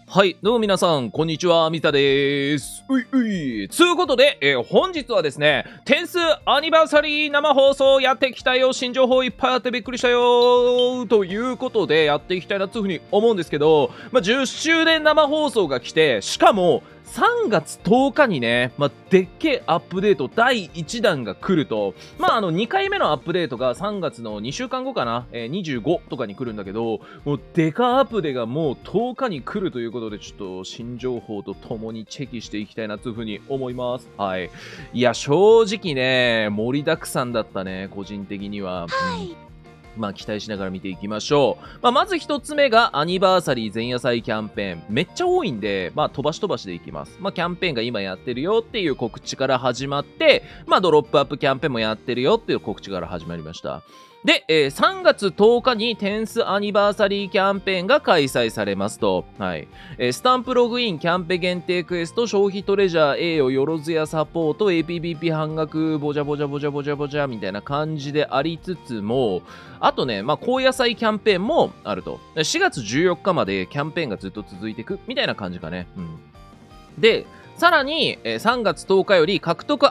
はい、どうも皆さん、こんにちは、ミタでーす。つうことで、本日はですね、点数アニバーサリー生放送やっていきたいよ、新情報いっぱいあってびっくりしたよということで、やっていきたいなというふうに思うんですけど、10周年生放送が来て、しかも、3月10日にね、でっけえアップデート第1弾が来ると、2回目のアップデートが3月の2週間後かな、25とかに来るんだけど、もうデカアップデがもう10日に来るということで、ちょっと新情報とともにチェキしていきたいなというふうに思います。はい。いや、正直ね、盛りだくさんだったね、個人的には。期待しながら見ていきましょう。まず一つ目がアニバーサリー前夜祭キャンペーン。めっちゃ多いんで、飛ばし飛ばしでいきます。キャンペーンが今やってるよっていう告知から始まって、ドロップアップキャンペーンもやってるよっていう告知から始まりました。で、3月10日にテンスアニバーサリーキャンペーンが開催されますと、はい。スタンプログインキャンペ限定クエスト消費トレジャー A をよろずやサポート APBP 半額ボジャボジャボジャボジャボジャみたいな感じでありつつも、あとね、高野菜キャンペーンもあると。4月14日までキャンペーンがずっと続いていくみたいな感じかね。で、さらに、3月10日より獲得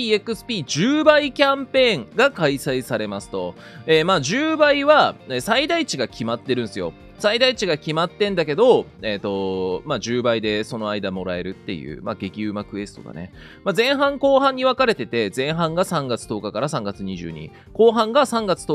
RPXP10 倍キャンペーンが開催されますと、10倍は最大値が決まってるんですよ。最大値が決まってんだけど、10倍でその間もらえるっていう、激うまクエストだね。前半後半に分かれてて、前半が3月10日から3月22、後半が3月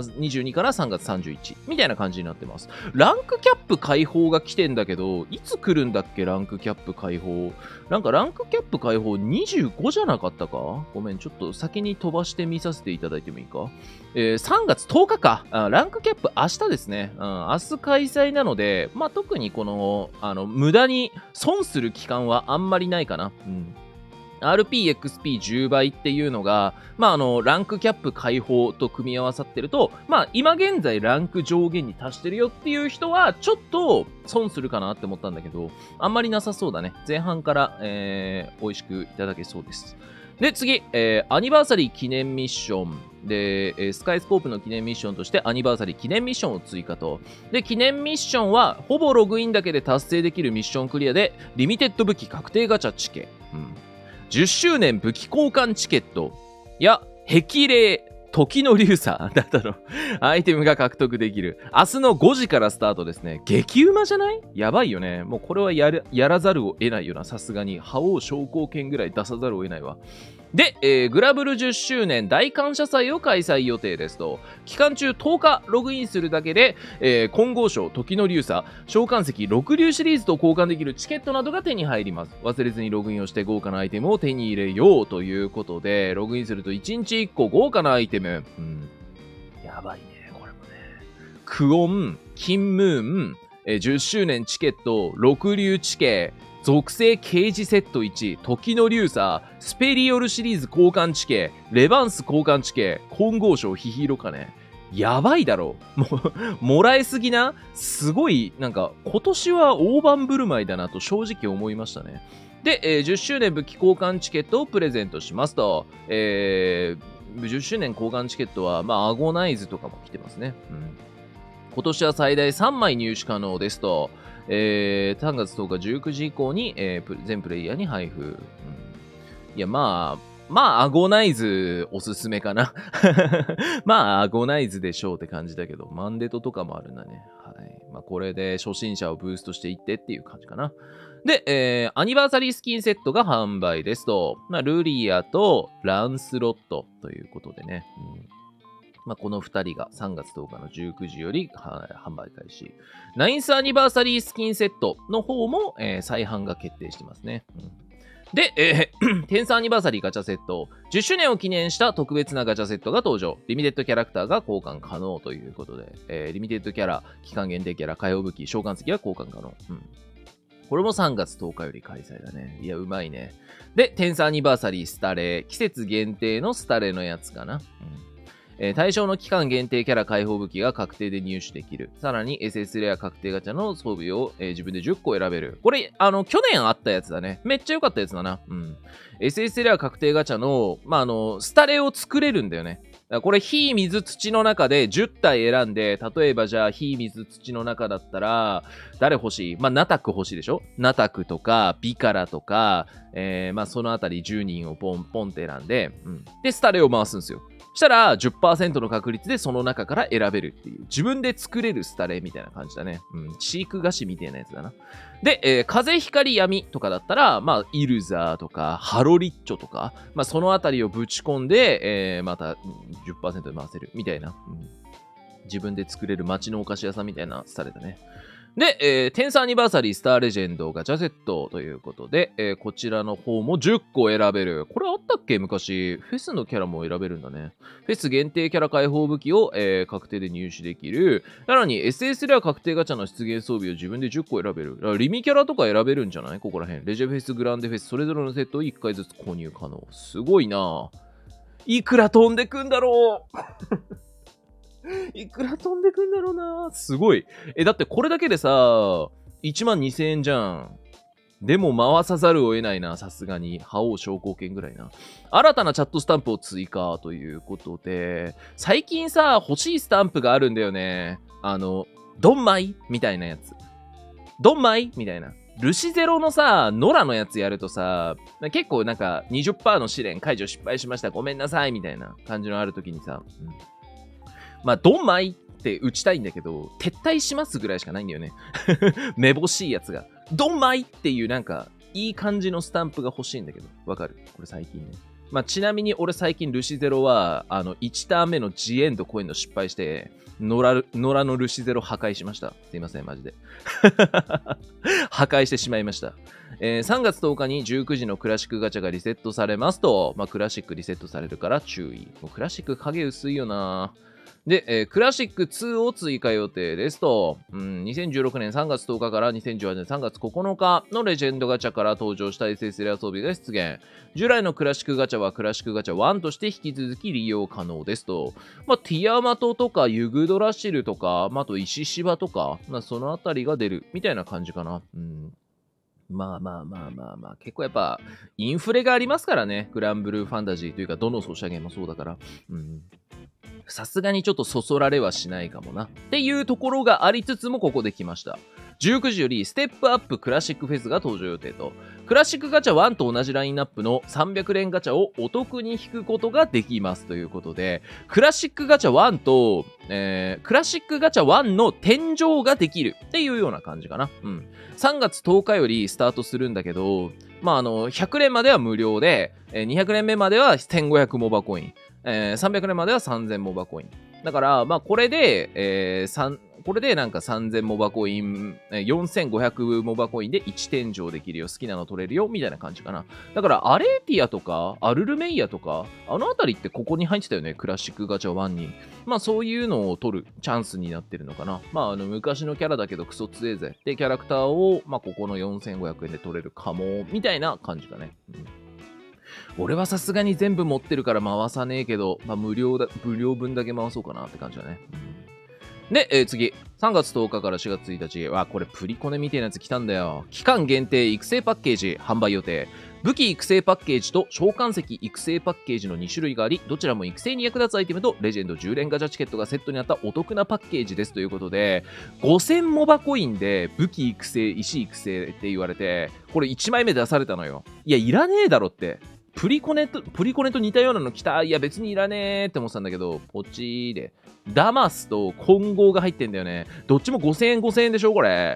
22から3月31、みたいな感じになってます。ランクキャップ解放が来てんだけど、いつ来るんだっけ、ランクキャップ解放。なんかランクキャップ解放25じゃなかったか？ごめん、ちょっと先に飛ばしてみさせていただいてもいいか？3月10日か。ランクキャップ明日ですね。明日開催なので、特にこの、無駄に損する期間はあんまりないかな。RPXP10 倍っていうのが、ランクキャップ解放と組み合わさってると、今現在ランク上限に達してるよっていう人は、ちょっと損するかなって思ったんだけど、あんまりなさそうだね。前半から、美味しくいただけそうです。で、次、アニバーサリー記念ミッション。で、スカイスコープの記念ミッションとしてアニバーサリー記念ミッションを追加と。で、記念ミッションは、ほぼログインだけで達成できるミッションクリアで、リミテッド武器確定ガチャチケ。10周年武器交換チケットや、壁霊、時の流砂だったの。アイテムが獲得できる。明日の5時からスタートですね。激うまじゃない？やばいよね。もうこれはやらざるを得ないよな。さすがに。覇王昇降券ぐらい出さざるを得ないわ。で、グラブル10周年大感謝祭を開催予定ですと、期間中10日ログインするだけで、金剛賞、時の流砂、召喚石、6流シリーズと交換できるチケットなどが手に入ります。忘れずにログインをして豪華なアイテムを手に入れようということで、ログインすると1日1個豪華なアイテム。やばいね、これもね。クオン、金ムーン、10周年チケット、6流地形、属性刑事セット1、時の流砂、スペリオルシリーズ交換地形、レバンス交換地形、金剛賞ヒヒロカね。やばいだろ。もらえすぎな？すごい、なんか、今年は大盤振る舞いだなと正直思いましたね。で、10周年武器交換チケットをプレゼントしますと、10周年交換チケットは、アゴナイズとかも来てますね。今年は最大3枚入手可能ですと、3月10日19時以降に、全プレイヤーに配布。いや、アゴナイズおすすめかな。アゴナイズでしょうって感じだけど、マンデトとかもあるんだね。はい。これで初心者をブーストしていってっていう感じかな。で、アニバーサリースキンセットが販売ですと、ルリアとランスロットということでね。この2人が3月10日の19時より販売開始。ナインスアニバーサリースキンセットの方も、再販が決定してますね。で、テンスアニバーサリーガチャセット。10周年を記念した特別なガチャセットが登場。リミテッドキャラクターが交換可能ということで、リミテッドキャラ、期間限定キャラ、火曜武器、召喚石は交換可能。これも3月10日より開催だね。いや、うまいね。で、テンスアニバーサリースタレー。季節限定のスタレーのやつかな。対象の期間限定キャラ解放武器が確定で入手できる。さらに SS レア確定ガチャの装備を、自分で10個選べる。これ、去年あったやつだね。めっちゃ良かったやつだな。SS レア確定ガチャの、スタレを作れるんだよね。 らこれ、火、水、土の中で10体選んで、例えばじゃあ、火、水、土の中だったら、誰欲しい？まあ、ナタク欲しいでしょ？ナタクとか、ビカラとか、まあ、そのあたり10人をポンポンって選んで、で、スタレを回すんですよ。したら 10% の確率でその中から選べるっていう。自分で作れるスタレみたいな感じだね。飼育菓子みたいなやつだな。で、風、光、闇とかだったら、まあ、イルザーとか、ハロリッチョとか、まあ、そのあたりをぶち込んで、また 10% で回せるみたいな。自分で作れる街のお菓子屋さんみたいなスタレだね。で、テンスアニバーサリースターレジェンドガチャセットということで、こちらの方も10個選べる。これあったっけ昔。フェスのキャラも選べるんだね。フェス限定キャラ解放武器を、確定で入手できる。さらに SS では確定ガチャの出現装備を自分で10個選べる。リミキャラとか選べるんじゃない？ここら辺。レジェフェス、グランデフェス、それぞれのセットを1回ずつ購入可能。すごいな。いくら飛んでくんだろういくら飛んでくんだろうな。すごい。だってこれだけでさ、12,000円じゃん。でも回さざるを得ないな、さすがに。覇王昇降券ぐらいな。新たなチャットスタンプを追加ということで、最近さ、欲しいスタンプがあるんだよね。ドンマイみたいなやつ。ドンマイみたいな。ルシゼロのさ、ノラのやつやるとさ、結構なんか 20% の試練解除失敗しました。ごめんなさい。みたいな感じのあるときにさ、まあ、ドンマイって打ちたいんだけど、撤退しますぐらいしかないんだよね。めぼしいやつが。ドンマイっていうなんか、いい感じのスタンプが欲しいんだけど、わかる？これ最近ね。まあ、ちなみに俺最近ルシゼロは、1ターン目のジエンドコインの失敗して、ノラのルシゼロ破壊しました。すいません、マジで。破壊してしまいました。3月10日に19時のクラシックガチャがリセットされますと、まあ、クラシックリセットされるから注意。もうクラシック影薄いよな。で、クラシック2を追加予定ですと、2016年3月10日から2018年3月9日のレジェンドガチャから登場した SS レア装備が出現。従来のクラシックガチャはクラシックガチャ1として引き続き利用可能ですと。まあ、ティアマトとかユグドラシルとか、まあ、あと石芝とか、まあ、そのあたりが出るみたいな感じかな。まあ、結構やっぱ、インフレがありますからね。グランブルーファンタジーというか、どのソシャゲもそうだから。さすがにちょっとそそられはしないかもな。っていうところがありつつもここで来ました。19時よりステップアップクラシックフェスが登場予定と、クラシックガチャ1と同じラインナップの300連ガチャをお得に引くことができますということで、クラシックガチャ1と、クラシックガチャ1の天井ができるっていうような感じかな。3月10日よりスタートするんだけど、まあ、100連までは無料で、200連目までは1500モバコイン。300年までは3000モバコイン。だから、まあ、これで、これでなんか3000モバコイン、4500モバコインで1天井できるよ。好きなの取れるよ。みたいな感じかな。だから、アレーティアとか、アルルメイヤとか、あのあたりってここに入ってたよね。クラシックガチャ1に。まあ、そういうのを取るチャンスになってるのかな。まあ、昔のキャラだけどクソ強えぜ。で、キャラクターを、まあ、ここの4500円で取れるかも。みたいな感じだね。俺はさすがに全部持ってるから回さねえけど、まあ、無料分だけ回そうかなって感じだね。で、次。3月10日から4月1日。わ、これプリコネみたいなやつ来たんだよ。期間限定育成パッケージ販売予定。武器育成パッケージと召喚石育成パッケージの2種類があり、どちらも育成に役立つアイテムとレジェンド10連ガチャチケットがセットになったお得なパッケージですということで、5000モバコインで武器育成、石育成って言われて、これ1枚目出されたのよ。いや、いらねえだろって。プリコネと似たようなの来た。いや、別にいらねえって思ってたんだけど、ポチーで。ダマスと混合が入ってんだよね。どっちも5000円5000円でしょこれ。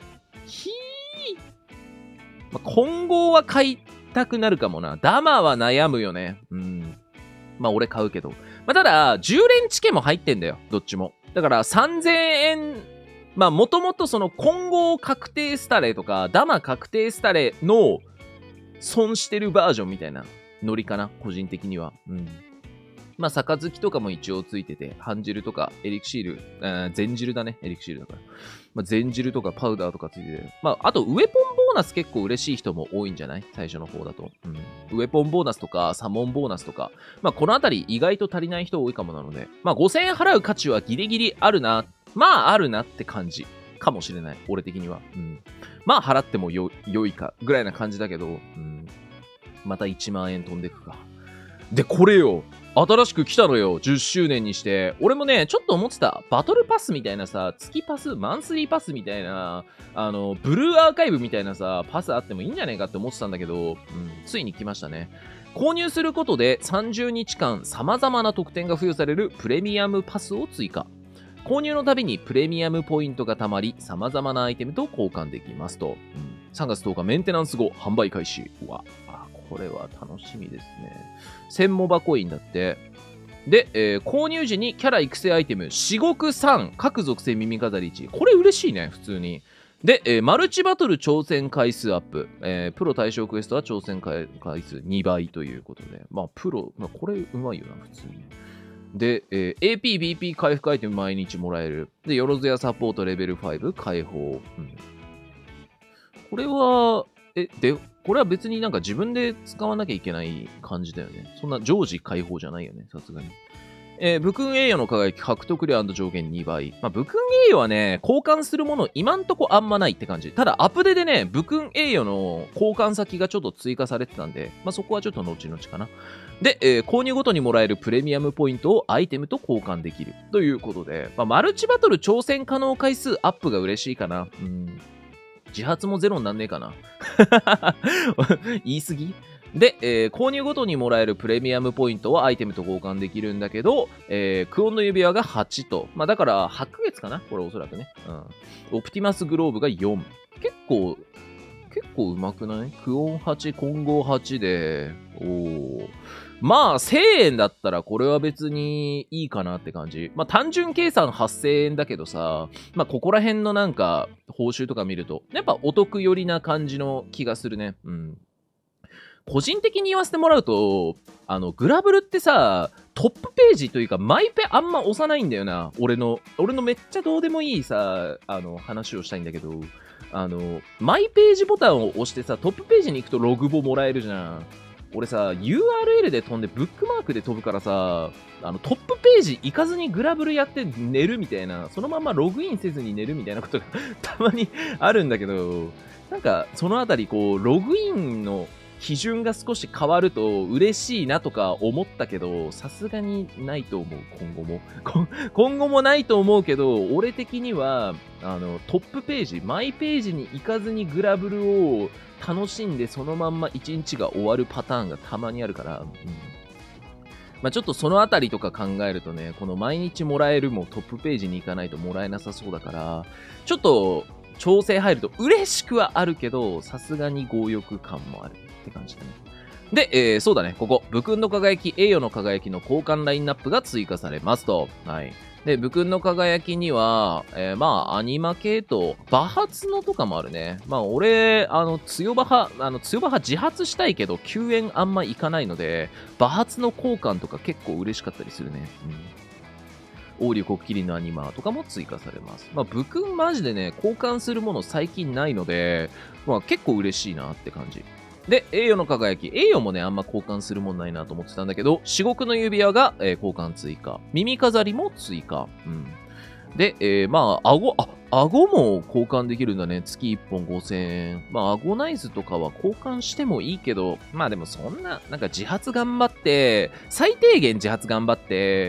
まあ、混合は買いたくなるかもな。ダマは悩むよね。まあ、俺買うけど。まあ、ただ、10連チケも入ってんだよ。どっちも。だから3000円。まあ、もともとその混合確定スタレとか、ダマ確定スタレの損してるバージョンみたいな。ノリかな個人的には。まあ、杯とかも一応ついてて、半汁とか、エリクシール、全汁だね、エリクシールだから。まあ、全汁とかパウダーとかついてて。まあ、あと、ウェポンボーナス結構嬉しい人も多いんじゃない最初の方だと。ウェポンボーナスとか、サモンボーナスとか。まあ、このあたり意外と足りない人多いかもなので。まあ、5000円払う価値はギリギリあるな。まあ、あるなって感じ。かもしれない。俺的には。まあ、払っても良いか。ぐらいな感じだけど。また1万円飛んでくか。で、これよ。 新しく来たのよ。10周年にして。俺もね、ちょっと思ってた。バトルパスみたいなさ、月パス、マンスリーパスみたいな、ブルーアーカイブみたいなさ、パスあってもいいんじゃねえかって思ってたんだけど、ついに来ましたね。購入することで30日間様々な特典が付与されるプレミアムパスを追加。購入のたびにプレミアムポイントが貯まり、様々なアイテムと交換できますと。3月10日メンテナンス後、販売開始。これは楽しみですね。1000モバコインだって。で、購入時にキャラ育成アイテム、至極3、各属性耳飾り1。これ嬉しいね、普通に。で、マルチバトル挑戦回数アップ。プロ対象クエストは挑戦回数2倍ということで。プロ、これうまいよな、普通に。で、AP、BP 回復アイテム毎日もらえる。で、よろずやサポートレベル5解放。これは、これは別になんか自分で使わなきゃいけない感じだよね。そんな常時解放じゃないよね、さすがに。武勲栄誉の輝き獲得量上限2倍。武勲栄誉はね、交換するもの今んとこあんまないって感じ。ただアップデでね、武勲栄誉の交換先がちょっと追加されてたんで、そこはちょっと後々かな。で、購入ごとにもらえるプレミアムポイントをアイテムと交換できる。ということで、マルチバトル挑戦可能回数アップが嬉しいかな。自発もゼロになんねえかな。言い過ぎで、購入ごとにもらえるプレミアムポイントはアイテムと交換できるんだけど、クオンの指輪が8と。だから8ヶ月かなこれおそらくね。オプティマスグローブが4。結構うまくない？クオン8、混合8で、1000円だったらこれは別にいいかなって感じ。単純計算8000円だけどさ、ここら辺のなんか報酬とか見ると、やっぱお得寄りな感じの気がするね。個人的に言わせてもらうと、グラブルってさ、トップページというか、マイペあんま押さないんだよな。俺のめっちゃどうでもいいさ、話をしたいんだけど、マイページボタンを押してさ、トップページに行くとログボもらえるじゃん。俺さ、URL で飛んでブックマークで飛ぶからさ、トップページ行かずにグラブルやって寝るみたいな、そのままログインせずに寝るみたいなことがたまにあるんだけど、なんか、そのあたり、ログインの基準が少し変わると嬉しいなとか思ったけど、さすがにないと思う、今後も。今後もないと思うけど、俺的には、トップページ、マイページに行かずにグラブルを楽しんでそのまんま一日が終わるパターンがたまにあるから、ちょっとそのあたりとか考えるとね、この毎日もらえるもトップページに行かないともらえなさそうだから、ちょっと調整入ると嬉しくはあるけど、さすがに強欲感もあるって感じだね。で、そうだね、ここ、武勲の輝き、栄誉の輝きの交換ラインナップが追加されますと。はい。で、武勲の輝きには、アニマ系と、馬発のとかもあるね。俺、強馬派自発したいけど、救援あんまいかないので、馬発の交換とか結構嬉しかったりするね。王竜国麒麟のアニマとかも追加されます。武勲マジでね、交換するもの最近ないので、結構嬉しいなって感じ。で、栄誉の輝き。栄誉もね、あんま交換するもんないなと思ってたんだけど、至極の指輪が、交換追加。耳飾りも追加。で、顎も交換できるんだね。月1本5000円。顎ナイズとかは交換してもいいけど、でもそんな、なんか自発頑張って、最低限自発頑張って、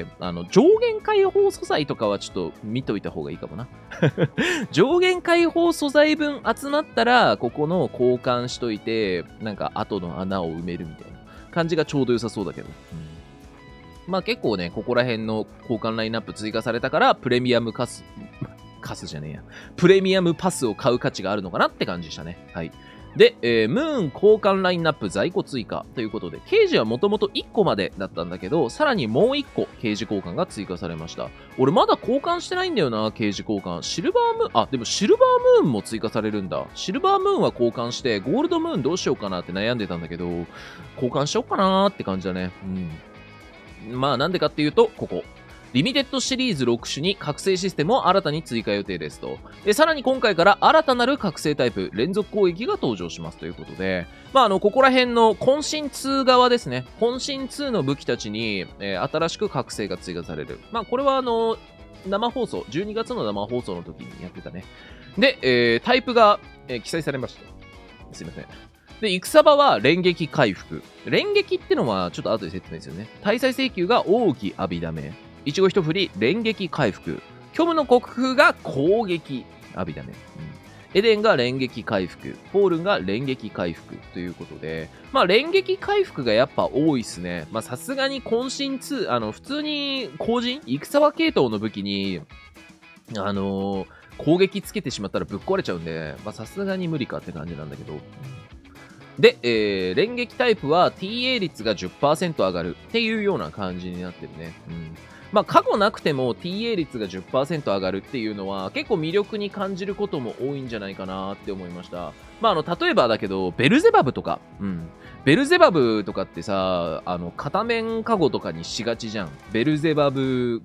上限解放素材とかはちょっと見といた方がいいかもな。上限解放素材分集まったら、ここの交換しといて、なんか後の穴を埋めるみたいな感じがちょうど良さそうだけど。結構ね、ここら辺の交換ラインナップ追加されたから、プレミアムパスを買う価値があるのかなって感じでしたね。はい。で、ムーン交換ラインナップ在庫追加ということで、ケージはもともと1個までだったんだけど、さらにもう1個ケージ交換が追加されました。俺まだ交換してないんだよな、ケージ交換。シルバームーン、でもシルバームーンも追加されるんだ。シルバームーンは交換して、ゴールドムーンどうしようかなって悩んでたんだけど、交換しようかなーって感じだね。なんでかっていうと、ここ。リミテッドシリーズ6種に覚醒システムを新たに追加予定ですと。さらに今回から新たなる覚醒タイプ、連続攻撃が登場しますということで、ここら辺の渾身2側ですね。渾身2の武器たちに、新しく覚醒が追加される。これは生放送、12月の生放送の時にやってたね。で、タイプが、記載されました。すいません。 で、戦場は連撃回復。連撃ってのはちょっと後で説明するね。大祭請求が奥義阿弥陀め。いちご一振り、連撃回復。虚無の国風が攻撃阿弥陀め。エデンが連撃回復。ポールンが連撃回復ということで、まあ連撃回復がやっぱ多いっすね。まあさすがに渾身2、普通に後陣、戦場系統の武器に、攻撃つけてしまったらぶっ壊れちゃうんで、まあさすがに無理かって感じなんだけど。で、連撃タイプは TA 率が 10% 上がるっていうような感じになってるね。まあ過去なくても TA 率が 10% 上がるっていうのは結構魅力に感じることも多いんじゃないかなって思いました。まあ例えばだけど、ベルゼバブとか、ベルゼバブとかってさ、片面カゴとかにしがちじゃん。ベルゼバブ、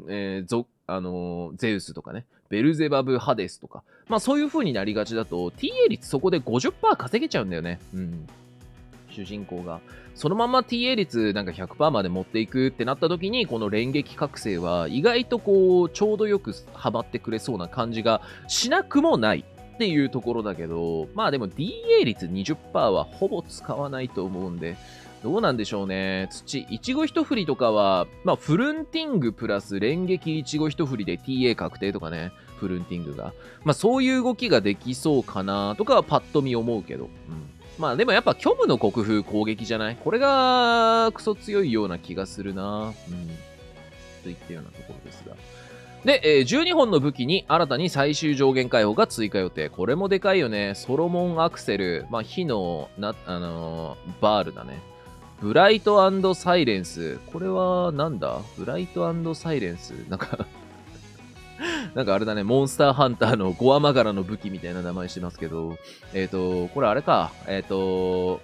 ゼウスとかね。ベルゼバブ・ハデスとか。まあそういう風になりがちだと、TA 率そこで 50% 稼げちゃうんだよね。主人公が。そのまま TA 率なんか 100% まで持っていくってなった時に、この連撃覚醒は意外とこう、ちょうどよくハマってくれそうな感じがしなくもないっていうところだけど、まあでも DA 率 20% はほぼ使わないと思うんで、どうなんでしょうね。土、いちご一振りとかは、まあ、フルンティングプラス連撃いちご一振りで TA 確定とかね。フルンティングが。まあ、そういう動きができそうかなとかはパッと見思うけど。まあ、でもやっぱ虚無の国風攻撃じゃない？これがクソ強いような気がするな。といったようなところですが。で、12本の武器に新たに最終上限解放が追加予定。これもでかいよね。ソロモンアクセル。まあ、火のバールだね。ブライト&サイレンス。これはなんだ？ブライト&サイレンス。なんかなんかあれだね、モンスターハンターのゴアマガラの武器みたいな名前してますけど、これあれか、メイド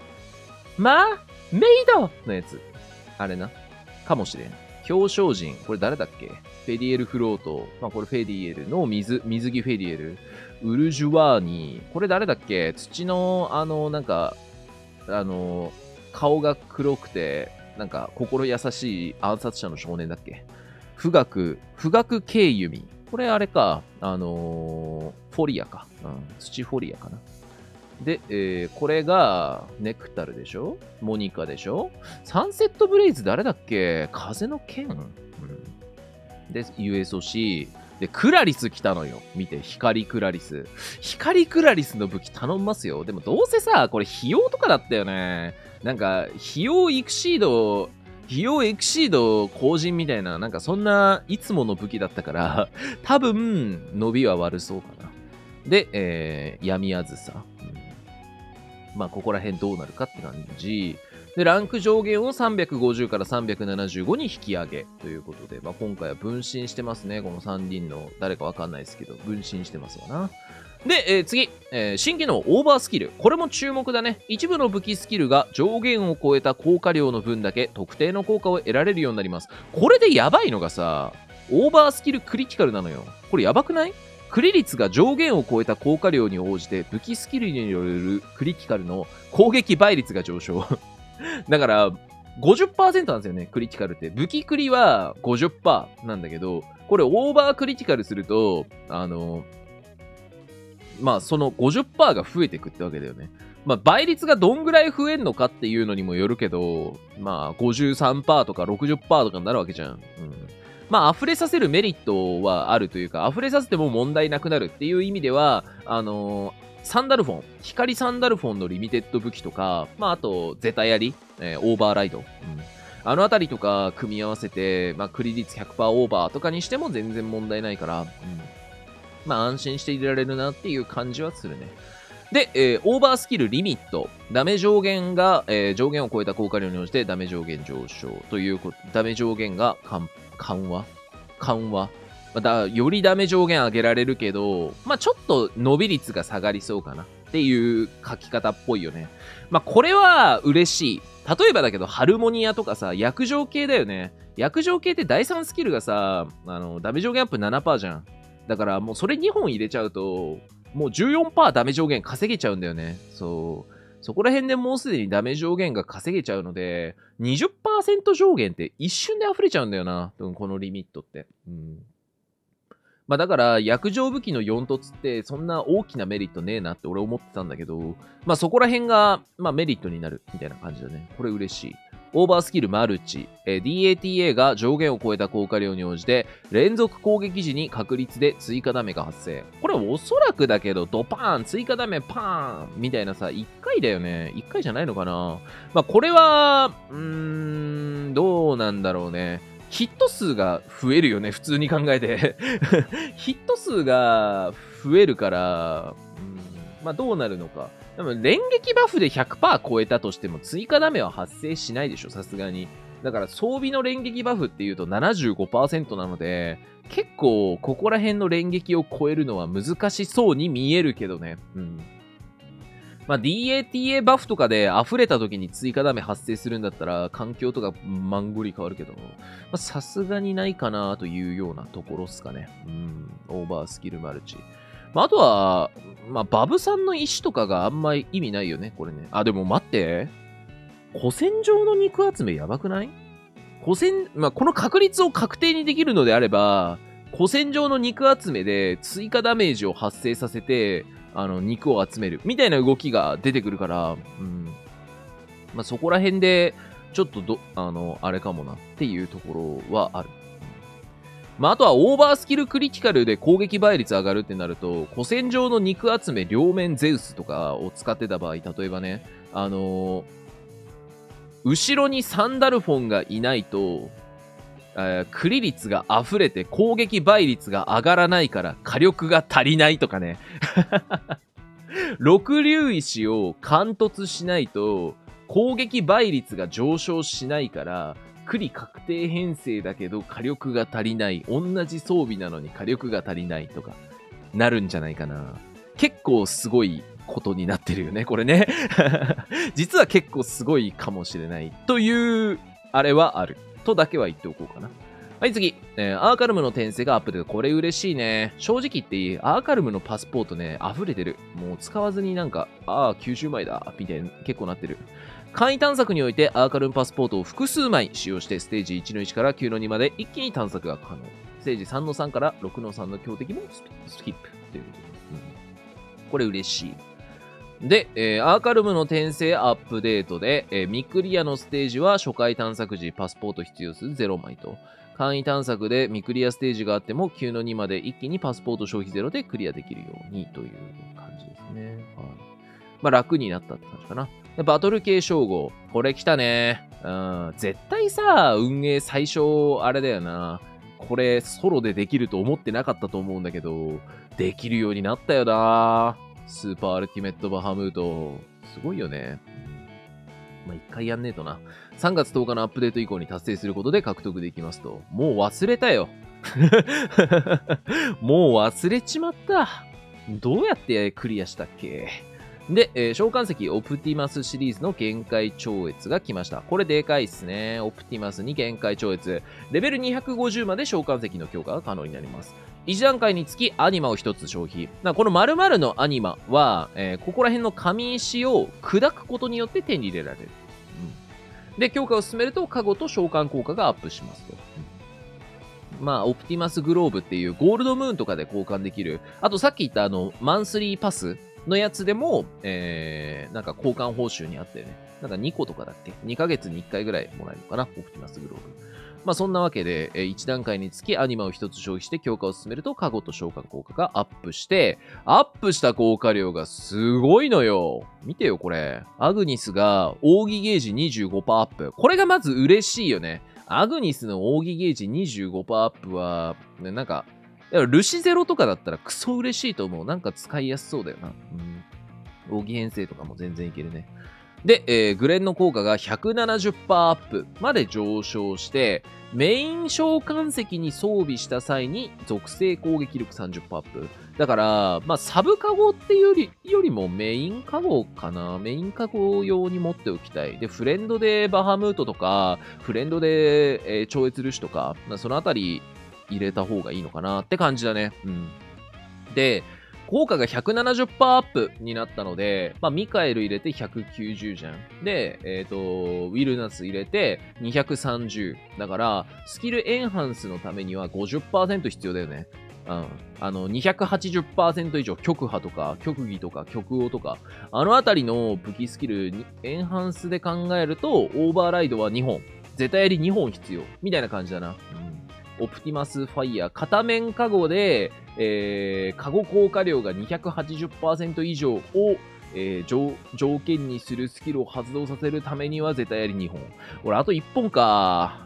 のやつ。あれな。かもしれん。表彰人。これ誰だっけ？フェディエルフロート。まあこれフェディエルの水着フェディエル。ウルジュワーニー。これ誰だっけ？土の、なんか、顔が黒くて、なんか心優しい暗殺者の少年だっけ？富岳慶弓。これあれか、フォリアか。土フォリアかな。で、これが、ネクタルでしょ？モニカでしょ？サンセットブレイズ誰だっけ？風の剣？で、USOC。で、クラリス来たのよ。見て、光クラリス。光クラリスの武器頼みますよ。でもどうせさ、これ費用とかだったよね。なんか、費用エクシード後陣みたいな、なんかそんないつもの武器だったから、多分、伸びは悪そうかな。で、闇あずさ。まあ、ここら辺どうなるかって感じ。で、ランク上限を350から375に引き上げということで、まあ、今回は分身してますね。この3人の誰かわかんないですけど、分身してますわな。で、次、新機能オーバースキル。これも注目だね。一部の武器スキルが上限を超えた効果量の分だけ特定の効果を得られるようになります。これでやばいのがさ、オーバースキルクリティカルなのよ。これやばくない？クリ率が上限を超えた効果量に応じて武器スキルによるクリティカルの攻撃倍率が上昇。だから、50% なんですよね、クリティカルって。武器クリは 50% なんだけど、これオーバークリティカルすると、まあ、その 50% が増えていくってわけだよね。まあ、倍率がどんぐらい増えんのかっていうのにもよるけど、まあ、53% とか 60% とかになるわけじゃん。まあ、溢れさせるメリットはあるというか、溢れさせても問題なくなるっていう意味では、サンダルフォン、光サンダルフォンのリミテッド武器とか、まあ、あと、ゼタ槍、オーバーライド。あのあたりとか組み合わせて、まあ、クリ率 100% オーバーとかにしても全然問題ないから、まあ、安心していられるなっていう感じはするね。で、オーバースキルリミット。ダメ上限が、上限を超えた効果量に応じてダメ上限上昇ということ、ダメ上限が緩和。よりダメ上限上げられるけど、まあちょっと伸び率が下がりそうかなっていう書き方っぽいよね。まあこれは嬉しい。例えばだけど、ハルモニアとかさ、薬状系だよね。薬状系って第3スキルがさ、ダメ上限アップ 7% じゃん。だからもうそれ2本入れちゃうと、もう 14% ダメ上限稼げちゃうんだよね。そう。そこら辺でもうすでにダメ上限が稼げちゃうので、20% 上限って一瞬で溢れちゃうんだよな。このリミットって。 まあだから、薬状武器の4突ってそんな大きなメリットねえなって俺思ってたんだけど、まあそこら辺が、まあメリットになるみたいな感じだね。これ嬉しい。オーバースキルマルチ、DATA が上限を超えた効果量に応じて連続攻撃時に確率で追加ダメが発生。これおそらくだけどドパーン追加ダメパーンみたいなさ、1回だよね。1回じゃないのかな。まあこれはどうなんだろうね。ヒット数が増えるよね、普通に考えて。ヒット数が増えるから、まあどうなるのか。でも連撃バフで 100% 超えたとしても追加ダメは発生しないでしょ、さすがに。だから装備の連撃バフっていうと 75% なので、結構ここら辺の連撃を超えるのは難しそうに見えるけどね。まあ、DATA バフとかで溢れた時に追加ダメ発生するんだったら環境とかマンゴリ変わるけど、さすがにないかなというようなところっすかね。オーバースキルマルチ。まあ、あとは、まあ、バブさんの石とかがあんまり意味ないよね、これね。あ、でも待って。古戦場の肉集めやばくない？まあ、この確率を確定にできるのであれば、古戦場の肉集めで追加ダメージを発生させて、肉を集めるみたいな動きが出てくるから、まあ、そこら辺で、ちょっとあれかもなっていうところはある。まあ、あとはオーバースキルクリティカルで攻撃倍率上がるってなると、古戦場の肉集め両面ゼウスとかを使ってた場合、例えばね、後ろにサンダルフォンがいないと、クリ率が溢れて攻撃倍率が上がらないから火力が足りないとかね。六竜石を貫突しないと攻撃倍率が上昇しないから、クリ確定編成だけど火力が足りない。同じ装備なのに火力が足りないとか、なるんじゃないかな。結構すごいことになってるよね、これね。実は結構すごいかもしれない。という、あれはある。とだけは言っておこうかな。はい、次。アーカルムの転生がアップデート。これ嬉しいね。正直言っていい？アーカルムのパスポートね、溢れてる。もう使わずになんか、90枚だ。みたいな、結構なってる。簡易探索においてアーカルムパスポートを複数枚使用してステージ1の1から9の2まで一気に探索が可能。ステージ3の3から6の3の強敵もスキップということで。これ嬉しい。で、アーカルムの転生アップデートで、ミクリアのステージは初回探索時パスポート必要数0枚と、簡易探索でミクリアステージがあっても9の2まで一気にパスポート消費0でクリアできるようにという感じですね。はい。まあ楽になったって感じかな。バトル系称号。これ来たね。絶対さ、運営最初、あれだよな。これソロでできると思ってなかったと思うんだけど、できるようになったよな。スーパーアルティメットバハムート。すごいよね。まあ、一回やんねえとな。3月10日のアップデート以降に達成することで獲得できますと。もう忘れたよ。もう忘れちまった。どうやってクリアしたっけ？で、召喚石オプティマスシリーズの限界超越が来ました。これでかいっすね。オプティマスに限界超越。レベル250まで召喚石の強化が可能になります。1段階につきアニマを1つ消費。この〇〇のアニマは、ここら辺の紙石を砕くことによって手に入れられる。で、強化を進めると、カゴと召喚効果がアップしますと。まあ、オプティマスグローブっていうゴールドムーンとかで交換できる。あとさっき言ったマンスリーパスのやつでも、なんか交換報酬にあったよね。なんか2個とかだっけ ?2 ヶ月に1回ぐらいもらえるのかなオプティマスグローブ。まあそんなわけで、1段階につきアニマを1つ消費して強化を進めると、カゴと召喚効果がアップして、アップした効果量がすごいのよ。見てよ、これ。アグニスが奥義ゲージ 25% アップ。これがまず嬉しいよね。アグニスの奥義ゲージ 25% アップは、ね、なんか、ルシゼロとかだったらクソ嬉しいと思う。なんか使いやすそうだよな。奥義編成とかも全然いけるね。で、グレンの効果が 170% アップまで上昇して、メイン召喚石に装備した際に属性攻撃力 30% アップ。だから、まあ、サブカゴっていうよりもメインカゴかな。メインカゴ用に持っておきたい。で、フレンドでバハムートとか、フレンドで、超越ルシとか、そのあたり入れた方がいいのかなって感じだね。で、効果が 170% アップになったので、まあ、ミカエル入れて190じゃん。で、ウィルナス入れて230。だから、スキルエンハンスのためには 50% 必要だよね。 280% 以上、極波とか、極技とか、極王とか、あのあたりの武器スキルに、エンハンスで考えると、オーバーライドは2本。ゼタやり2本必要。みたいな感じだな。オプティマスファイヤー、片面カゴで、カゴ効果量が 280% 以上を、条件にするスキルを発動させるためにはゼタやり2本。俺、あと1本か。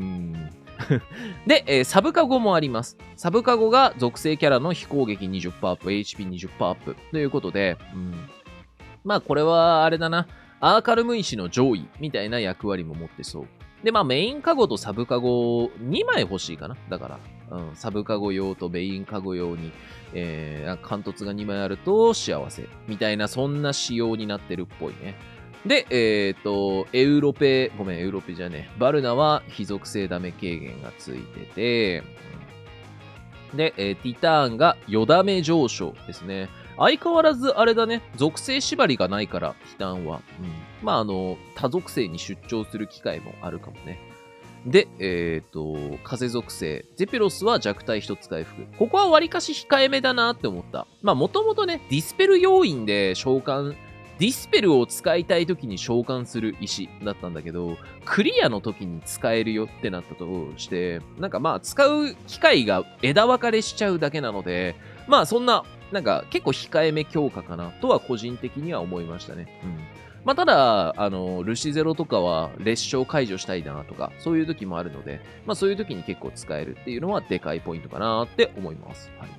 で、サブカゴもあります。サブカゴが属性キャラの飛行撃 20% アップ、HP20% アップということで、まあこれはあれだな。アーカルム石の上位みたいな役割も持ってそう。で、まあメインカゴとサブカゴ2枚欲しいかな。だから、サブカゴ用とメインカゴ用に、貫突が2枚あると幸せ。みたいな、そんな仕様になってるっぽいね。で、エウロペじゃねえ。バルナは非属性ダメ軽減がついてて、で、ティターンがよだめ上昇ですね。相変わらずあれだね、属性縛りがないから、ティターンは。まあ、多属性に出張する機会もあるかもね。で、風属性。ゼペロスは弱体一つ回復。ここは割かし控えめだなって思った。まあ、もともとね、ディスペル要因で召喚、ディスペルを使いたい時に召喚する石だったんだけど、クリアの時に使えるよってなったとして、なんかまあ使う機会が枝分かれしちゃうだけなので、まあそんな、なんか結構控えめ強化かなとは個人的には思いましたね。まあただ、ルシゼロとかは列車を解除したいなとか、そういう時もあるので、まあそういう時に結構使えるっていうのはでかいポイントかなって思います。はい。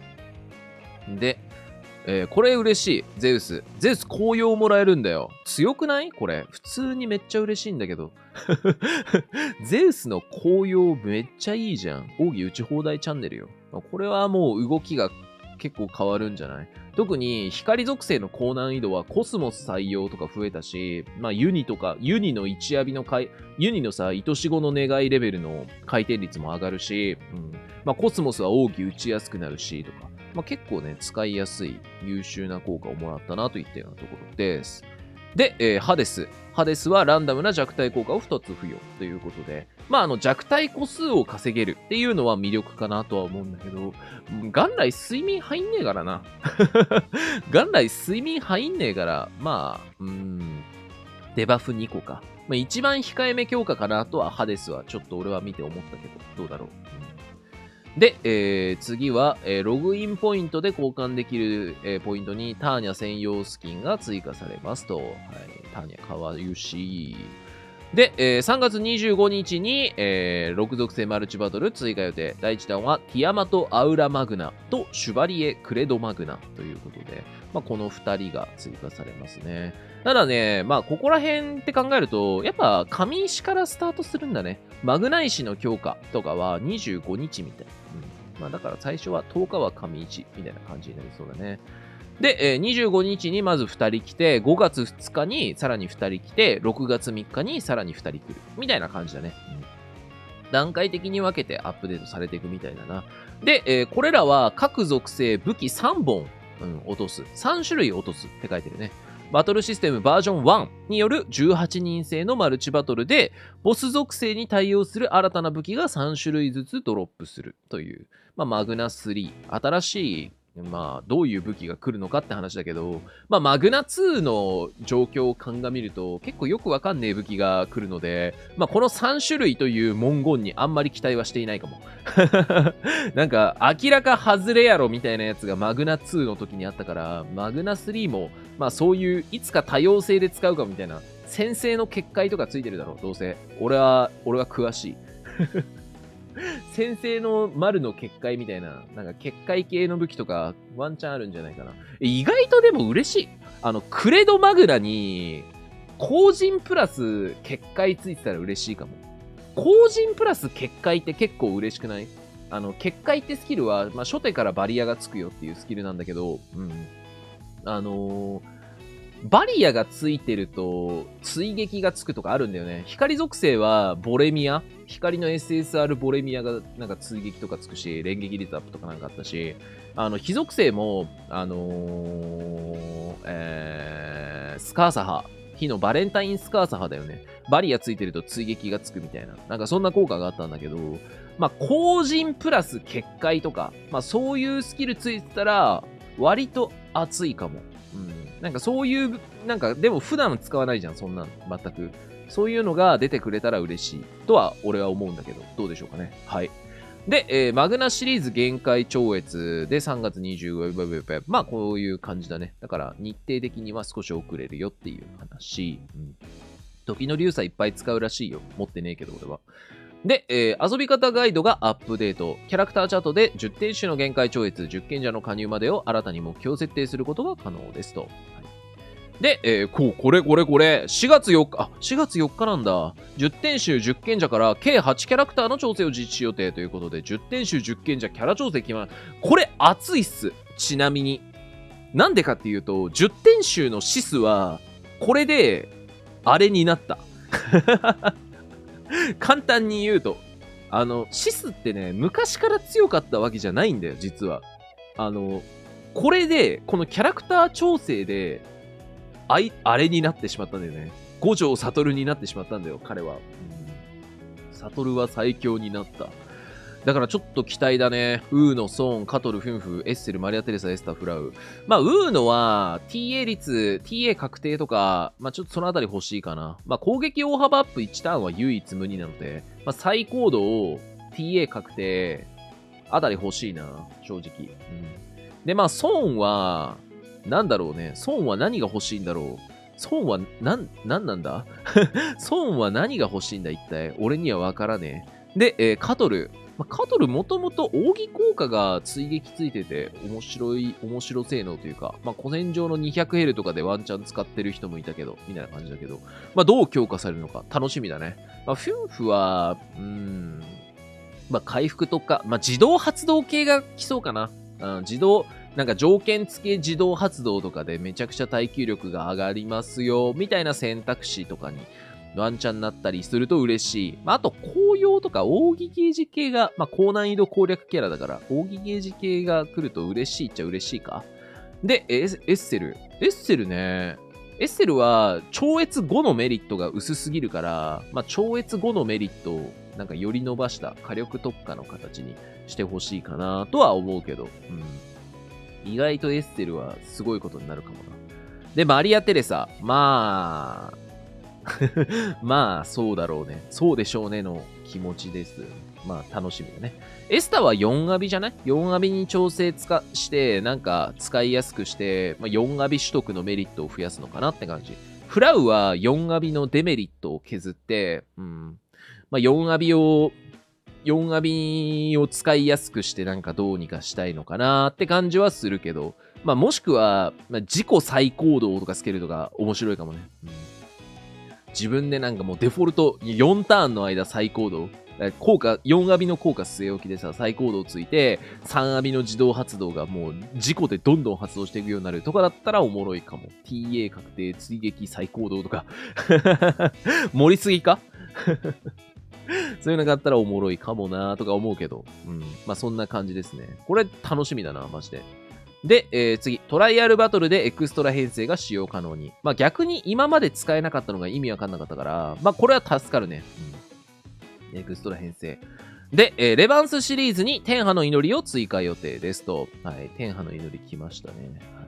で、これ嬉しい。ゼウス紅葉もらえるんだよ。強くないこれ。普通にめっちゃ嬉しいんだけど。ゼウスの紅葉めっちゃいいじゃん。奥義打ち放題チャンネルよ。これはもう動きが結構変わるんじゃない？特に光属性の高難易度はコスモス採用とか増えたし、まあユニとか、ユニの一アビのユニのさ、愛し子の願いレベルの回転率も上がるし、まあコスモスは奥義打ちやすくなるし、とか。まあ、結構ね、使いやすい優秀な効果をもらったなといったようなところです。で、ハデス。ハデスはランダムな弱体効果を2つ付与ということで、まあ、弱体個数を稼げるっていうのは魅力かなとは思うんだけど、元来睡眠入んねえからな。元来睡眠入んねえから、まあ、デバフ2個か。まあ、一番控えめ強化かなとはハデスはちょっと俺は見て思ったけど、どうだろう。で、次は、ログインポイントで交換できる、ポイントにターニャ専用スキンが追加されますと。はい、ターニャかわゆし。で、3月25日に、6属性マルチバトル追加予定。第1弾はティアマト・アウラ・マグナとシュバリエ・クレド・マグナということで、まあ、この2人が追加されますね。ただね、まあ、ここら辺って考えると、やっぱ、神石からスタートするんだね。マグナ石の強化とかは25日みたい。まあ、だから最初は10日は神石みたいな感じになりそうだね。で、25日にまず2人来て、5月2日にさらに2人来て、6月3日にさらに2人来る。みたいな感じだね。段階的に分けてアップデートされていくみたいだな。で、これらは各属性武器3本、落とす。3種類落とすって書いてるね。バトルシステムバージョン1による18人制のマルチバトルで、ボス属性に対応する新たな武器が3種類ずつドロップするという、まあ、マグナ3、新しい、まあ、どういう武器が来るのかって話だけど、まあ、マグナ2の状況を鑑みると、結構よくわかんねえ武器が来るので、まあ、この3種類という文言にあんまり期待はしていないかも。なんか、明らか外れやろみたいなやつがマグナ2の時にあったから、マグナ3も、まあそういういつか多様性で使うかみたいな先生の結界とかついてるだろう、どうせ。俺は詳しい。先生の丸の結界みたいな、なんか結界系の武器とかワンチャンあるんじゃないかな。意外とでも嬉しい。クレドマグナに、後人プラス結界ついてたら嬉しいかも。後人プラス結界って結構嬉しくない？結界ってスキルは、まあ初手からバリアがつくよっていうスキルなんだけど、バリアがついてると追撃がつくとかあるんだよね。光属性はボレミア、光の SSR ボレミアがなんか追撃とかつくし、連撃率アップとかなんかあったし、火属性も、スカーサハ、火のバレンタインスカーサハだよね。バリアついてると追撃がつくみたいな。なんかそんな効果があったんだけど、 まあ、後陣プラス結界とか、まあ、そういうスキルついてたら、割と熱いかも。うん。なんかそういう、なんか、でも普段使わないじゃん、そんなの。全く。そういうのが出てくれたら嬉しい。とは、俺は思うんだけど、どうでしょうかね。はい。で、マグナシリーズ限界超越で3月25日、まあこういう感じだね。だから日程的には少し遅れるよっていう話。うん、時の流差いっぱい使うらしいよ。持ってねえけど俺は。で、遊び方ガイドがアップデート。キャラクターチャートで10点種の限界超越、10賢者の加入までを新たに目標設定することが可能ですと。で、これ。4月4日、4月4日なんだ。10点集10賢者から計8キャラクターの調整を実施予定ということで、10点集10賢者キャラ調整決まる。これ熱いっす。ちなみに。なんでかっていうと、10点集のシスは、これで、あれになった。簡単に言うと、シスってね、昔から強かったわけじゃないんだよ、実は。これで、このキャラクター調整で、あれになってしまったんだよね。五条悟になってしまったんだよ、彼は。悟は最強になった。だからちょっと期待だね。ウーノ、ソーン、カトル、フンフ、エッセル、マリア・テレサ、エスタ、フラウ。まあ、ウーノは TA 率、TA 確定とか、まあちょっとそのあたり欲しいかな。まあ攻撃大幅アップ1ターンは唯一無二なので、まあ最高度を TA 確定あたり欲しいな、正直。で、まあソーンは、なんだろうね。ソーンは何が欲しいんだろう。ソーンはなんだソーンは何が欲しいんだ一体。俺にはわからねえ。で、カトル。カトルもともと奥義効果が追撃ついてて面白性能というか、古戦場の 200L とかでワンチャン使ってる人もいたけど、みたいな感じだけど、どう強化されるのか楽しみだね。フンフは、回復とか、自動発動系が来そうかな。なんか条件付け自動発動とかでめちゃくちゃ耐久力が上がりますよ、みたいな選択肢とかにワンチャンになったりすると嬉しい。あと、紅葉とか奥義ゲージ系が、高難易度攻略キャラだから、奥義ゲージ系が来ると嬉しいっちゃ嬉しいか。で、エッセル。エッセルね。エッセルは超越5のメリットが薄すぎるから、超越5のメリットをなんかより伸ばした火力特化の形にしてほしいかなとは思うけど、意外とエッセルはすごいことになるかもな。で、マリア・テレサ。まあ、そうだろうね。そうでしょうねの気持ちです。楽しみだね。エスタは4アビじゃない ?4 アビに調整して、なんか使いやすくして、4アビ取得のメリットを増やすのかなって感じ。フラウは4アビのデメリットを削って、4アビを使いやすくしてなんかどうにかしたいのかなって感じはするけど、もしくは、自己最高度とかつけるとか面白いかもね。自分でなんかもうデフォルト4ターンの間最高度、4アビの効果据え置きでさ、最高度をついて、3アビの自動発動がもう自己でどんどん発動していくようになるとかだったらおもろいかも。TA 確定、追撃最高度とか。盛りすぎかそういうのがあったらおもろいかもなーとか思うけど。そんな感じですね。これ楽しみだな、マジで。で、次、トライアルバトルでエクストラ編成が使用可能に。逆に今まで使えなかったのが意味わかんなかったから、これは助かるね。エクストラ編成。で、レバンスシリーズに天波の祈りを追加予定ですと。はい、天波の祈り来ましたね。はい、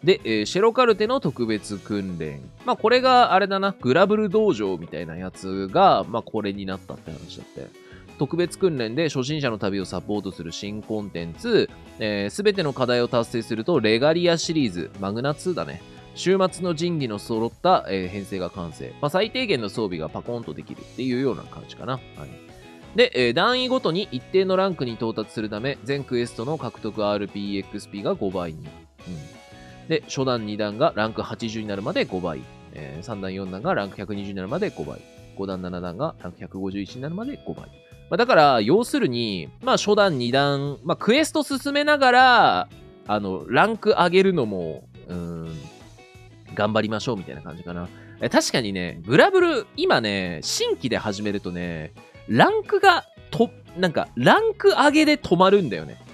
で、シェロカルテの特別訓練。これがあれだな、グラブル道場みたいなやつが、これになったって話だって。特別訓練で初心者の旅をサポートする新コンテンツ、すべての課題を達成すると、レガリアシリーズ、マグナ2だね。週末の神器の揃った、編成が完成。最低限の装備がパコンとできるっていうような感じかな。はい、で、段位ごとに一定のランクに到達するため、全クエストの獲得 RPXP が5倍に。で、初段2段がランク80になるまで5倍。3段4段がランク120になるまで5倍。5段7段がランク151になるまで5倍。だから、要するに、初段2段、クエスト進めながら、ランク上げるのも、頑張りましょうみたいな感じかな。確かにね、グラブル、今ね、新規で始めるとね、ランクが、なんか、ランク上げで止まるんだよね。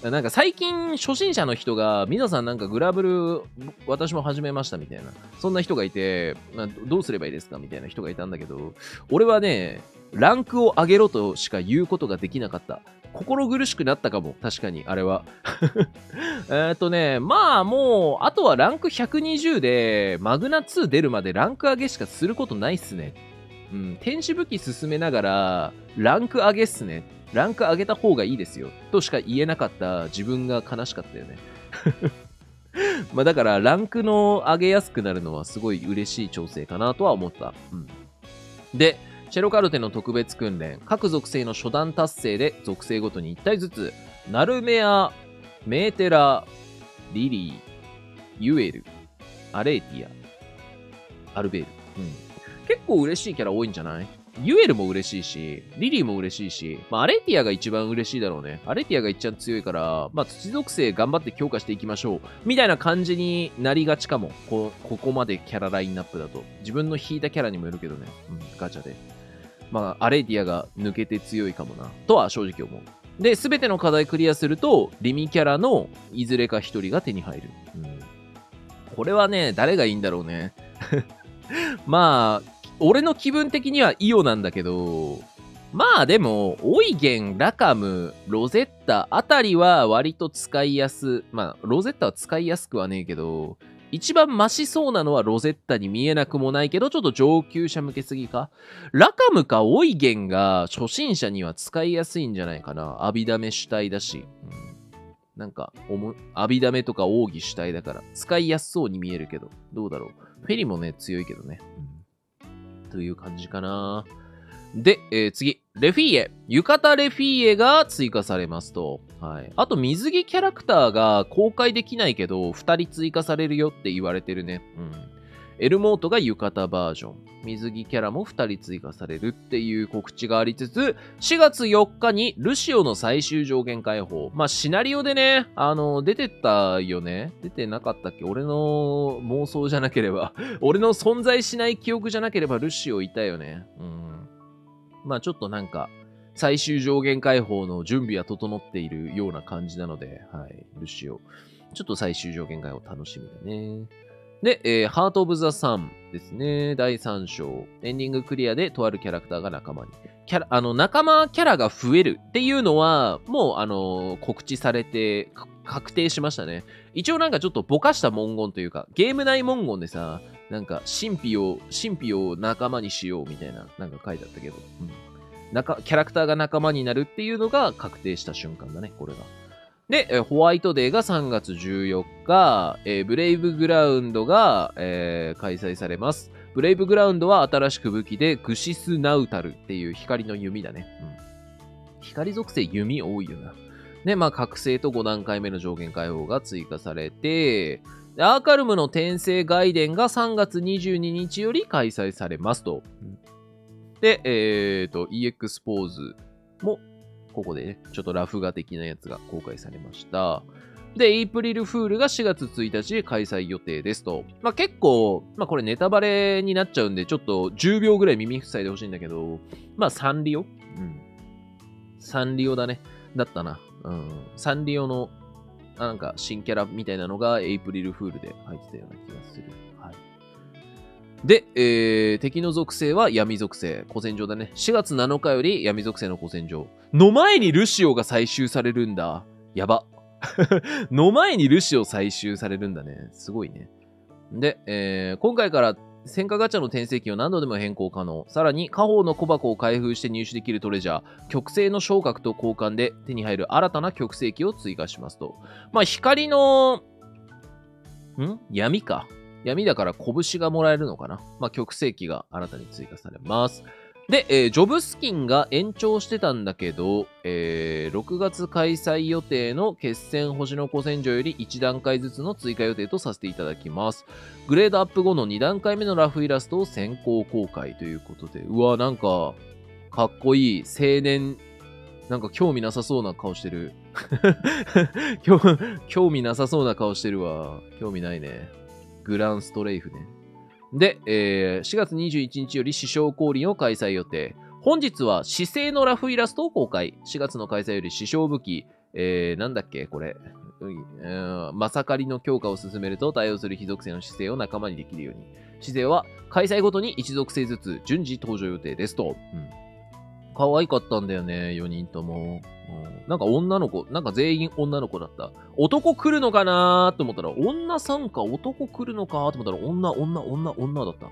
なんか最近初心者の人が、皆さんなんかグラブル私も始めましたみたいな、そんな人がいて、どうすればいいですかみたいな人がいたんだけど、俺はね、ランクを上げろとしか言うことができなかった。心苦しくなったかも、確かに、あれは。まあもう、あとはランク120で、マグナ2出るまでランク上げしかすることないっすね。うん、天使武器進めながら、ランク上げっすね。ランク上げた方がいいですよ。としか言えなかった自分が悲しかったよね。まあだから、ランクの上げやすくなるのはすごい嬉しい調整かなとは思った。うん、で、シェロカルテの特別訓練、各属性の初段達成で属性ごとに1体ずつ、ナルメア、メーテラ、リリー、ユエル、アレーティア、アルベール。結構嬉しいキャラ多いんじゃない？ユエルも嬉しいし、リリーも嬉しいし、アレーティアが一番嬉しいだろうね。アレーティアが一番強いから、土属性頑張って強化していきましょう。みたいな感じになりがちかも。ここまでキャララインナップだと。自分の引いたキャラにもよるけどね。ガチャで。アレーティアが抜けて強いかもな。とは正直思う。で、すべての課題クリアすると、リミキャラのいずれか一人が手に入る。これはね、誰がいいんだろうね。俺の気分的にはイオなんだけど、でも、オイゲン、ラカム、ロゼッタあたりは割と使いやす、ロゼッタは使いやすくはねえけど、一番マシそうなのはロゼッタに見えなくもないけど、ちょっと上級者向けすぎか。ラカムかオイゲンが初心者には使いやすいんじゃないかな。アビダメ主体だし。アビダメとか奥義主体だから、使いやすそうに見えるけど、どうだろう。フェリもね、強いけどね。という感じかな。で、次。レフィーエ。浴衣レフィーエが追加されますと。はい。あと、水着キャラクターが公開できないけど、2人追加されるよって言われてるね。エルモートが浴衣バージョン。水着キャラも2人追加されるっていう告知がありつつ、4月4日にルシオの最終上限解放。シナリオでね、出てたよね。出てなかったっけ？俺の妄想じゃなければ、俺の存在しない記憶じゃなければルシオいたよね。ちょっとなんか、最終上限解放の準備は整っているような感じなので、はい、ルシオ。ちょっと最終上限解放楽しみだね。で、ハート・オブ・ザ・サンですね。第3章。エンディングクリアでとあるキャラクターが仲間に。仲間キャラが増えるっていうのは、もう、告知されて、確定しましたね。一応なんかちょっとぼかした文言というか、ゲーム内文言でさ、なんか神秘を仲間にしようみたいな、なんか書いてあったけど、キャラクターが仲間になるっていうのが確定した瞬間だね、これが。で、ホワイトデーが3月14日、ブレイブグラウンドが、開催されます。ブレイブグラウンドは新しく武器でグシスナウタルっていう光の弓だね。光属性弓多いよな。で、覚醒と5段階目の上限解放が追加されて、アーカルムの転生外伝が3月22日より開催されますと。で、EX ポーズも、ここでね、ちょっとラフ画的なやつが公開されました。で、エイプリルフールが4月1日開催予定ですと。結構、これネタバレになっちゃうんで、ちょっと10秒ぐらい耳塞いでほしいんだけど、サンリオサンリオだね。だったな。サンリオの、なんか新キャラみたいなのがエイプリルフールで入ってたような気がする。はい。で、敵の属性は闇属性。古戦場だね。4月7日より闇属性の古戦場。の前にルシオが採集されるんだ。やば。の前にルシオ採集されるんだね。すごいね。で、今回から戦火ガチャの転生機を何度でも変更可能。さらに、下方の小箱を開封して入手できるトレジャー、極星の昇格と交換で手に入る新たな極星機を追加しますと。光の、闇か。闇だから拳がもらえるのかな。極星機が新たに追加されます。で、ジョブスキンが延長してたんだけど、6月開催予定の決戦星の古戦場より1段階ずつの追加予定とさせていただきます。グレードアップ後の2段階目のラフイラストを先行公開ということで、うわ、なんか、かっこいい、青年、なんか興味なさそうな顔してる。興味なさそうな顔してるわ。興味ないね。グランストレイフね。で、4月21日より師匠降臨を開催予定。本日は姿勢のラフイラストを公開。4月の開催より師匠武器、 なんだっけこれ。マサカリの強化を進めると対応する非属性の姿勢を仲間にできるように。姿勢は開催ごとに1属性ずつ順次登場予定ですと。可愛かったんだよね、4人とも。なんか女の子、なんか全員女の子だった。男来るのかなーと思ったら、女さんか男来るのかと思ったら、女だった。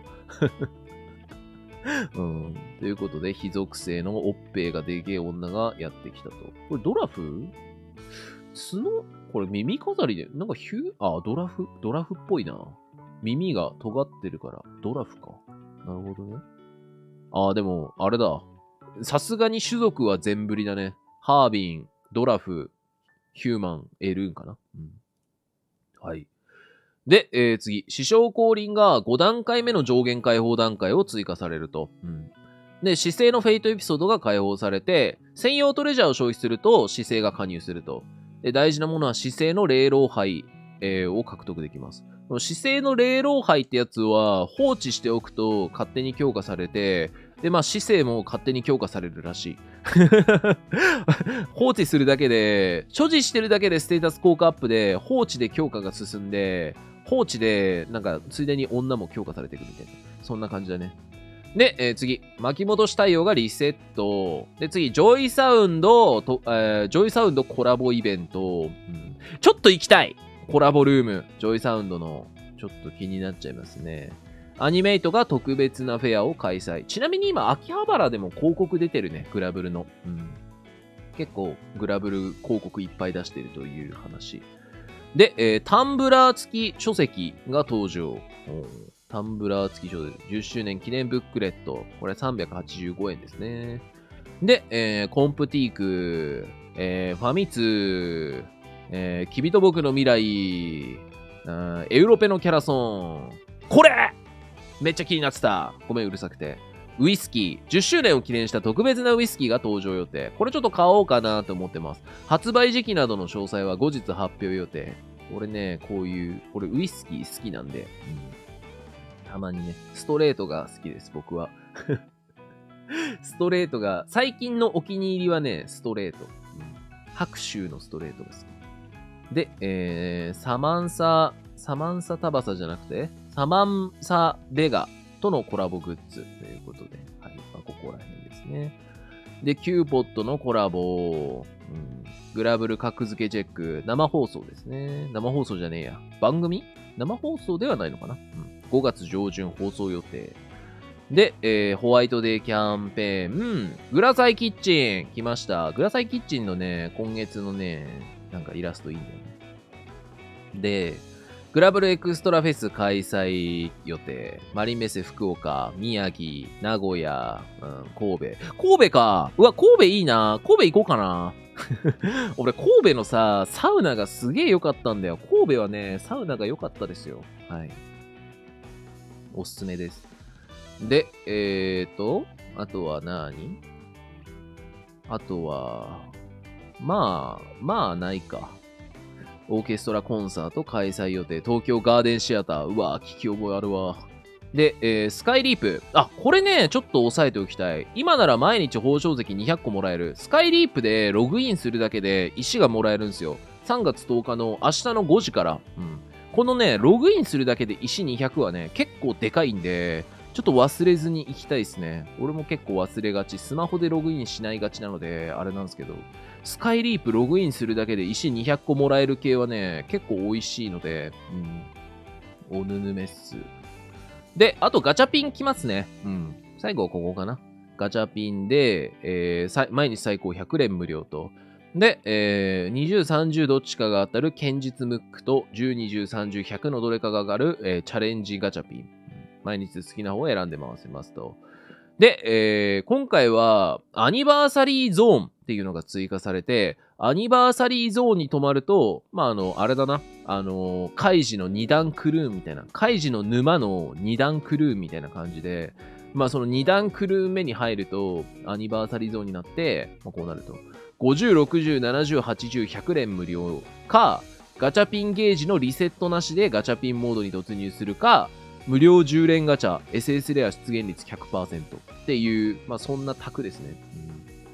ということで、非属性のおっぺいがでけえ女がやってきたと。これドラフ角これ耳飾りで、なんかドラフっぽいな。耳が尖ってるから、ドラフか。なるほどね。でも、あれだ。さすがに種族は全振りだね。ハービン、ドラフ、ヒューマン、エルーンかな。はい。で、次。師匠降臨が5段階目の上限解放段階を追加されると。で、姿勢のフェイトエピソードが解放されて、専用トレジャーを消費すると姿勢が加入すると。で、大事なものは姿勢の霊老杯、を獲得できます。姿勢の霊老杯ってやつは放置しておくと勝手に強化されて、で、姿勢も勝手に強化されるらしい。放置するだけで、所持してるだけでステータス効果アップで、放置で強化が進んで、放置で、なんか、ついでに女も強化されていくみたいな。そんな感じだね。で、次。巻き戻し対応がリセット。で、次、ジョイサウンドコラボイベント。ちょっと行きたいコラボルーム。ジョイサウンドの、ちょっと気になっちゃいますね。アニメイトが特別なフェアを開催。ちなみに今、秋葉原でも広告出てるね。グラブルの。結構、グラブル広告いっぱい出してるという話。で、タンブラー付き書籍が登場。タンブラー付き書籍。10周年記念ブックレット。これ385円ですね。で、コンプティーク、ファミツ、キビと僕の未来、エウロペのキャラソン。これめっちゃ気になってた。ごめん、うるさくて。ウイスキー。10周年を記念した特別なウイスキーが登場予定。これちょっと買おうかなと思ってます。発売時期などの詳細は後日発表予定。俺ね、俺ウイスキー好きなんで。たまにね、ストレートが好きです、僕は。ストレートが、最近のお気に入りはね、ストレート。白州のストレートが好き。で、サマンサタバサじゃなくて、サマンサベガとのコラボグッズということで、はい、ここら辺ですね。で、キューポットのコラボ、グラブル格付けチェック、生放送ですね。生放送じゃねえや。番組生放送ではないのかな、5月上旬放送予定。で、ホワイトデーキャンペーン、グラサイキッチン来ました。グラサイキッチンのね、今月のね、なんかイラストいいんだよね。で、グラブルエクストラフェス開催予定。マリンメッセ福岡、宮城、名古屋、神戸。神戸か。うわ、神戸いいな。神戸行こうかな。俺、神戸のさ、サウナがすげえ良かったんだよ。神戸はね、サウナが良かったですよ。はい。おすすめです。で、あとは何？あとは、まあ、ないか。オーケストラコンサート開催予定。東京ガーデンシアター。うわ、聞き覚えあるわ。で、スカイリープ。これね、ちょっと押さえておきたい。今なら毎日報奨石200個もらえる。スカイリープでログインするだけで石がもらえるんですよ。3月10日の明日の5時から。このね、ログインするだけで石200はね、結構でかいんで、ちょっと忘れずに行きたいですね。俺も結構忘れがち。スマホでログインしないがちなので、あれなんですけど、スカイリープログインするだけで石200個もらえる系はね、結構美味しいので、おぬぬめっす。で、あとガチャピン来ますね。最後はここかな。ガチャピンで、毎日最高100連無料と。で、20、30どっちかが当たる堅実ムックと10、20、30、100のどれかが上がる、チャレンジガチャピン。毎日好きな方を選んで回せますと。で、今回はアニバーサリーゾーンっていうのが追加されて、アニバーサリーゾーンに泊まると、あれだな、カイジの2段クルーンみたいな、カイジの沼の2段クルーンみたいな感じで、その2段クルーン目に入ると、アニバーサリーゾーンになって、こうなると、50、60、70、80、100連無料か、ガチャピンゲージのリセットなしでガチャピンモードに突入するか、無料10連ガチャ、SS レア出現率 100% っていう、そんな卓ですね。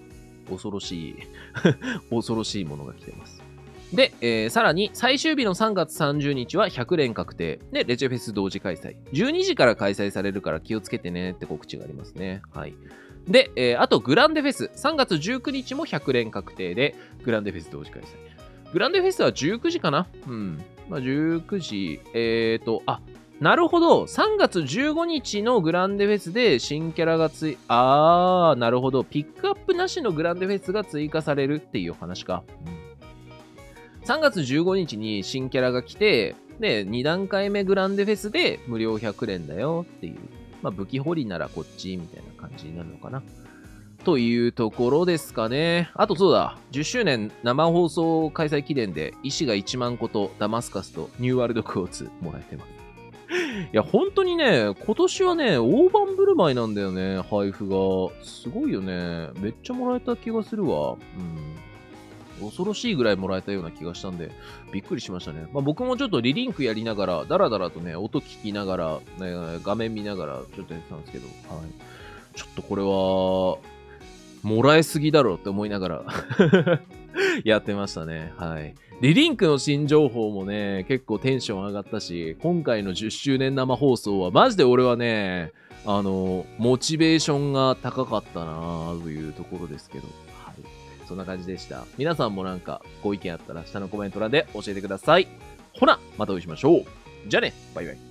恐ろしい恐ろしいものが来てます。で、さらに最終日の3月30日は100連確定。で、レジェフェス同時開催。12時から開催されるから気をつけてねって告知がありますね。はい。で、あとグランデフェス。3月19日も100連確定で、グランデフェス同時開催。グランデフェスは19時かな。うん。まあ、19時。なるほど。3月15日のグランデフェスで新キャラがなるほど。ピックアップなしのグランデフェスが追加されるっていう話か。3月15日に新キャラが来て、で、2段階目グランデフェスで無料100連だよっていう。まあ、武器掘りならこっちみたいな感じになるのかな。というところですかね。あとそうだ、10周年生放送開催記念で、石が1万個とダマスカスとニューワールドクォーツもらえてます。いや、本当にね、今年はね、大盤振る舞いなんだよね、配布が。すごいよね。めっちゃもらえた気がするわ。恐ろしいぐらいもらえたような気がしたんで、びっくりしましたね。まあ、僕もちょっとリリンクやりながら、ダラダラとね、音聞きながら、ね、画面見ながら、ちょっとやってたんですけど、はい。ちょっとこれは、もらえすぎだろうって思いながらやってましたね。はい。リリンクの新情報もね、結構テンション上がったし、今回の10周年生放送は、マジで俺はね、モチベーションが高かったなというところですけど、はい。そんな感じでした。皆さんもなんかご意見あったら下のコメント欄で教えてください。ほな、またお会いしましょう。じゃあね、バイバイ。